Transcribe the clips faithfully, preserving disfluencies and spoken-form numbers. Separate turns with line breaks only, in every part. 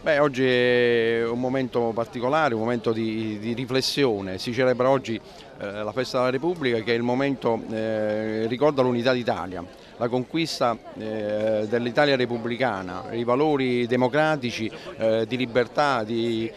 Beh, oggi è un momento particolare, un momento di, di riflessione. Si celebra oggi eh, la festa della Repubblica, che è il momento, eh, ricorda l'unità d'Italia, la conquista eh, dell'Italia repubblicana, i valori democratici, eh, di libertà, di,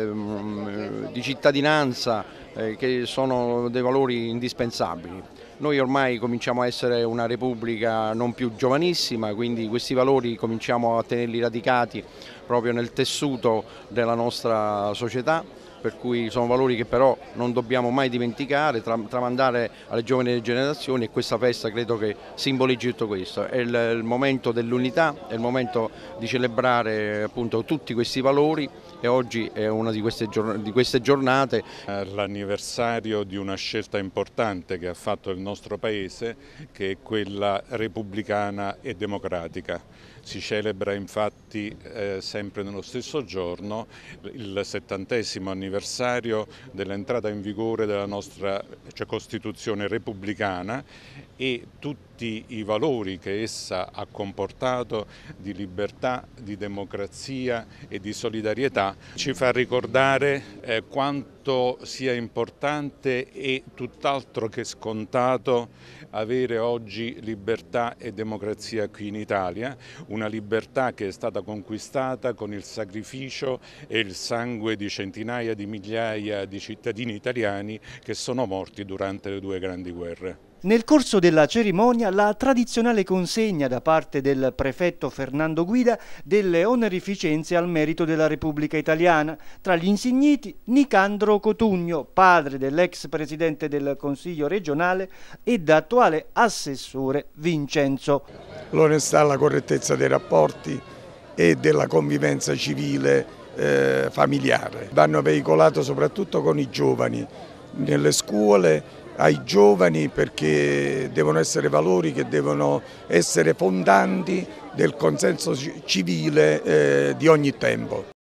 ehm, di cittadinanza, eh, che sono dei valori indispensabili. Noi ormai cominciamo a essere una Repubblica non più giovanissima, quindi questi valori cominciamo a tenerli radicati proprio nel tessuto della nostra società, per cui sono valori che però non dobbiamo mai dimenticare, tramandare alle giovani generazioni, e questa festa credo che simboleggi tutto questo. È il, il momento dell'unità, è il momento di celebrare appunto tutti questi valori, e oggi è una di queste, di queste giornate.
L'anniversario di una scelta importante che ha fatto il nostro Paese, che è quella repubblicana e democratica. Si celebra infatti eh, sempre nello stesso giorno il settantesimo anniversario dell'entrata in vigore della nostra cioè, Costituzione repubblicana, e tutti i valori che essa ha comportato di libertà, di democrazia e di solidarietà ci fa ricordare eh, quanto sia importante e tutt'altro che scontato avere oggi libertà e democrazia qui in Italia, una libertà che è stata conquistata con il sacrificio e il sangue di centinaia di migliaia di cittadini italiani che sono morti durante le due grandi guerre.
Nel corso della cerimonia la tradizionale consegna da parte del prefetto Fernando Guida delle onorificenze al merito della Repubblica Italiana. Tra gli insigniti Nicandro Cotugno, padre dell'ex presidente del Consiglio regionale ed attuale assessore Vincenzo.
L'onestà, la correttezza dei rapporti e della convivenza civile eh, familiare. Vanno veicolate soprattutto con i giovani, nelle scuole, ai giovani, perché devono essere valori che devono essere fondanti del consenso civile eh, di ogni tempo.